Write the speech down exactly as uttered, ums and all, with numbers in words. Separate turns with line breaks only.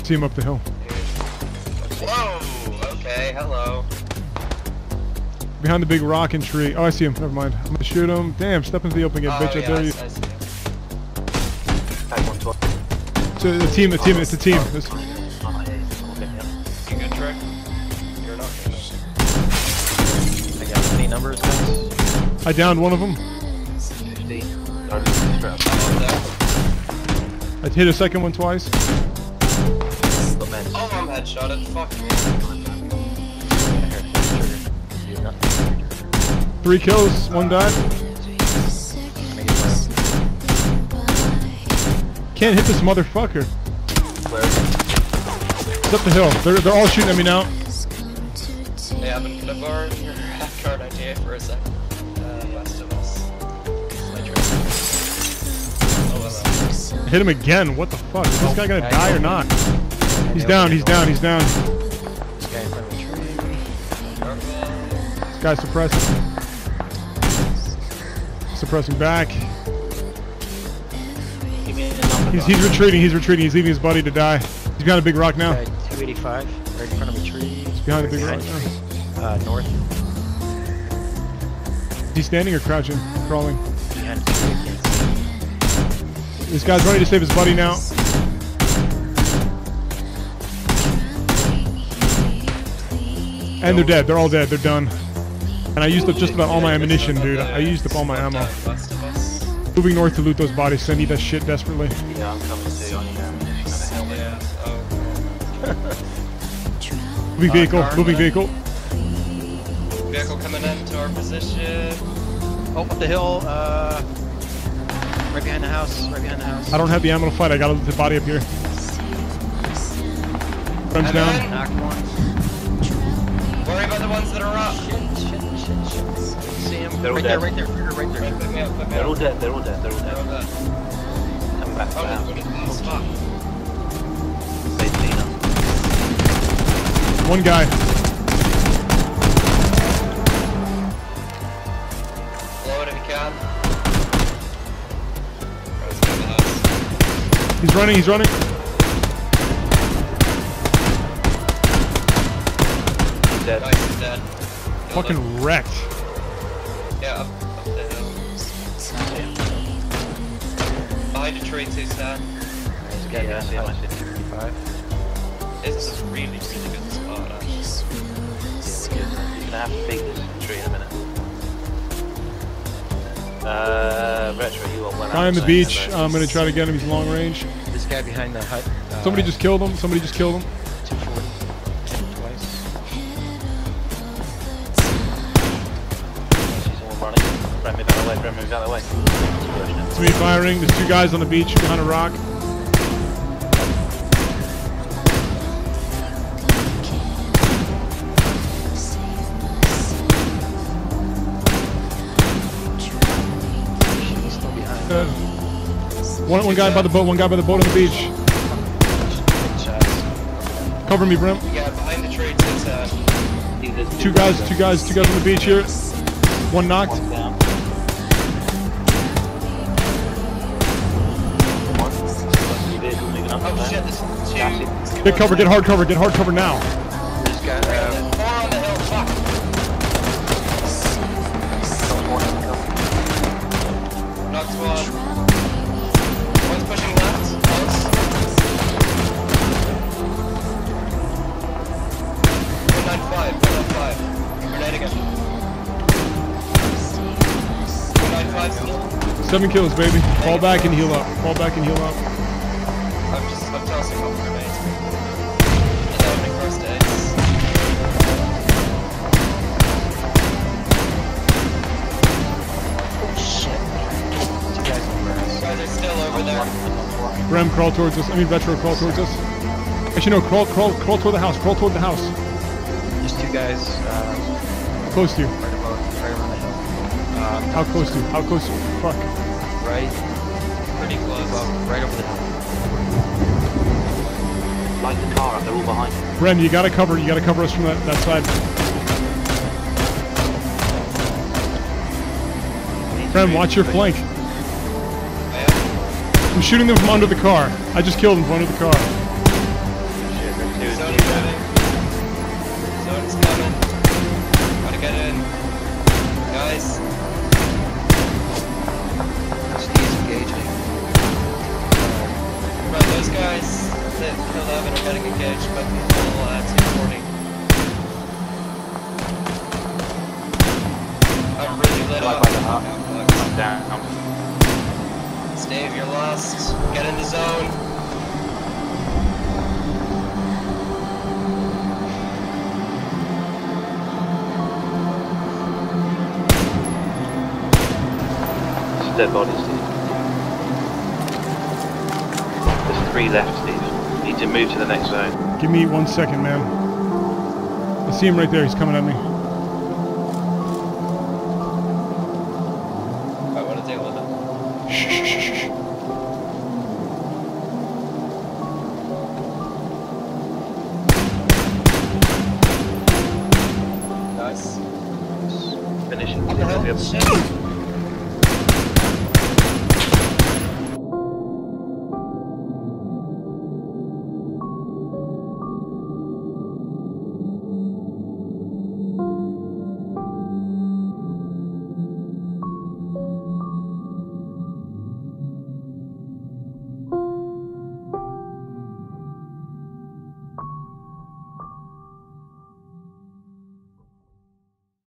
see him up the hill.
Whoa! Okay, hello.
Behind the big rock and tree. Oh, I see him. Never mind. I'm gonna shoot him. Damn, step into the open again,
Oh,
bitch.
yeah,
I dare
I,
you.
I see him.
So the team, the team, it's a team. This,
You good, Trey? You're not good.
I got any numbers, guys?
I downed one of them.
fifty.
Oh,
I hit a second one twice.
oh, I'm headshotted. Fuck me.
Three kills, one died. Can't hit this motherfucker. It's up the hill. They're, they're all shooting at me now.
Hey, Evan, could I borrow your card I T A for a second? Uh, west of us. My turn. Oh, well.
I hit him again. What the fuck? Is this guy gonna die or not? He's down, he's down, he's down.
This guy in front of the tree.
This guy's suppressing. Suppressing back. He's, he's retreating, he's retreating, he's leaving his buddy to die. He's behind a big rock now.
two eighty-five, right in front of a tree.
He's behind a big rock now.
Uh, north.
Is he standing or crouching? Crawling?
Behind a tree, I can't see.
This guy's ready to save his buddy now. And they're dead, they're all dead, they're done. And I used up just about all my ammunition, dude. I used up all my ammo.
West of us.
Moving north to loot those bodies, so I need that shit desperately.
Yeah, I'm coming to you on you.
Yeah, oh.
Moving vehicle, moving vehicle.
Vehicle coming into our position.
Oh, up the hill, uh... right behind the house, right behind the house.
I don't have the ammo to fight, I gotta loot the body up here. Guns down.
Knocked one.
Worry about the ones that are up.
Shit, shit, shit, shit. See him?
They're all
Right there,
dead.
right there, right there, right
Put me
there.
up, put me
They're all
up.
dead, they're all dead, they're all
They're all
dead.
dead.
Come back
Oh,
down.
what is this? Fuck.
Save Tina.
One guy.
Blow it if you can. Let's go to the house.
He's running, he's running.
He's dead.
Nice, he's dead. Killed him.
Fucking wrecked.
Yeah, up, up the hill. Behind a tree too, Stan.
He's dead, yeah, I see him, I see him.
fifty-five.
This is a really, really good spot, actually.
He's gonna have to beat this tree in a minute. Uh, Retro, you are well
Guy on the beach, I'm gonna try to get him, he's long range.
This guy behind the hut. Uh,
Somebody just killed him, somebody just killed him.
two forty. Twice.
She's all running. Brent, move out of the way, Brent, move out of the way.
It's me firing, there's two guys on the beach behind a rock.
He's still behind.
Uh, one, one guy by the boat, one guy by the boat on the beach.
Good shots.
Cover me, Brim.
Yeah, behind the tree too, Stan.
Two guys, two guys, two guys on the beach here. One knocked.
One down. One. Two vehicles moving up.
Oh shit, there's two.
Get cover, get hard cover, get hard cover now.
This guy, uh,
Four on the hill, fuck. Knocked one. One's pushing left. Close. one ninety-five, one ninety-five. Grenade again. one ninety-five still.
Seven kills, baby. Fall back and heal up. Fall back and heal up.
I'm just, I'm tossing off grenades. Is that opening first aids?
two guys in the grass.
Guys are still over there.
Brim, crawl towards us. I mean, Retro, crawl towards us. Actually, no, crawl, crawl, crawl toward the house. Crawl toward the house.
Just two guys, uh,
Close to you.
right above, right around the hill. Um,
How close to you? How close to you? Fuck.
right,
Pretty close.
above, right over the hill.
Light the car up, they're all behind you.
Bren, you gotta cover, you gotta cover us from that, that side. Bren, watch your flank.
I am.
I'm shooting them from under the car. I just killed them from under the car.
coming. Gotta get in. Guys.
Steve's engaging.
Right, those guys that killed Evan are getting engaged by people at two forty. I'm really lit
Right
up.
by the hut.
Complex.
I'm down.
Stave, you're lost. Get in the zone.
It's a dead body, Steve. There's three left, Steve. You need to move to the next zone.
Give me one second, man. I see him right there. He's coming at me.
I want to deal with it.
Shh, shh, shh, shh.
Nice.
Finish it.
What the hell?
Yep.
Shit.